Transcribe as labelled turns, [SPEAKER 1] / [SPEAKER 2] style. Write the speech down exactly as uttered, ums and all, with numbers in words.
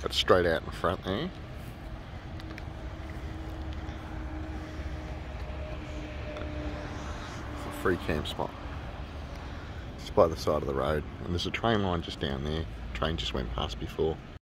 [SPEAKER 1] That's straight out in front there. It's a free camp spot. It's by the side of the road, and there's a train line just down there. Train just went past before.